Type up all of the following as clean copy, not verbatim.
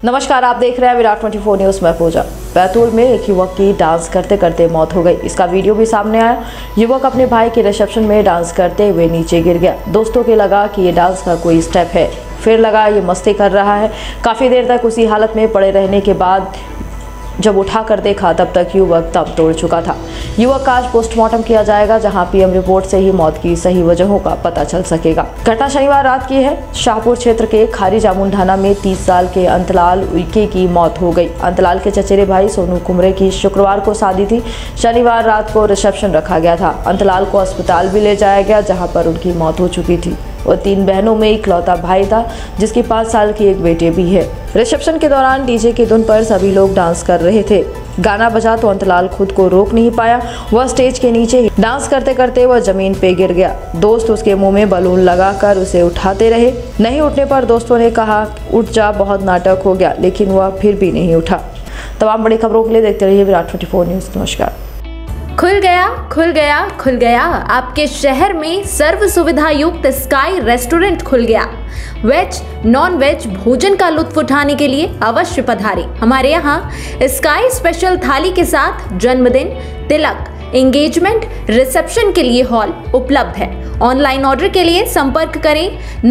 नमस्कार, आप देख रहे हैं विराट 24 न्यूज़ में पूजा। बैतूल में एक युवक की डांस करते करते मौत हो गई। इसका वीडियो भी सामने आया। युवक अपने भाई के रिसेप्शन में डांस करते हुए नीचे गिर गया। दोस्तों के लगा कि ये डांस का कोई स्टेप है, फिर लगा ये मस्ती कर रहा है। काफ़ी देर तक उसी हालत में पड़े रहने के बाद जब उठाकर देखा तब तक युवक दम तोड़ चुका था। युवक का आज पोस्टमार्टम किया जाएगा, जहां पीएम रिपोर्ट से ही मौत की सही वजहों का पता चल सकेगा। घटना शनिवार रात की है। शाहपुर क्षेत्र के खारी जामुनढाना में 30 साल के अंतलाल उइके की मौत हो गई। अंतलाल के चचेरे भाई सोनू कुमरे की शुक्रवार को शादी थी। शनिवार रात को रिसेप्शन रखा गया था। अंतलाल को अस्पताल भी ले जाया गया, जहाँ पर उनकी मौत हो चुकी थी। वो 3 बहनों में इकलौता भाई था, जिसकी 5 साल की एक बेटी भी है। रिसेप्शन के दौरान डीजे की धुन पर सभी लोग डांस कर रहे थे। गाना बजा तो अंतलाल खुद को रोक नहीं पाया। वह स्टेज के नीचे ही डांस करते करते वह जमीन पे गिर गया। दोस्त उसके मुंह में बलून लगाकर उसे उठाते रहे। नहीं उठने पर दोस्तों ने कहा, उठ जा, बहुत नाटक हो गया, लेकिन वह फिर भी नहीं उठा। तमाम बड़ी खबरों के लिए देखते रहिए विराट 24 न्यूज़। नमस्कार। खुल गया, खुल गया, खुल गया। आपके शहर में सर्व सुविधा युक्त स्काई रेस्टोरेंट खुल गया। वेज नॉन वेज भोजन का लुत्फ उठाने के लिए अवश्य पधारें। हमारे यहाँ स्काई स्पेशल थाली के साथ जन्मदिन, तिलक, एंगेजमेंट, रिसेप्शन के लिए हॉल उपलब्ध है। ऑनलाइन ऑर्डर के लिए संपर्क करें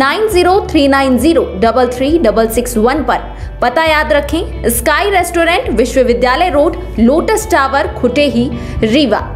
9039033661 पर। पता याद रखें, स्काई रेस्टोरेंट, विश्वविद्यालय road, lotus tower, Khutehi, Rewa.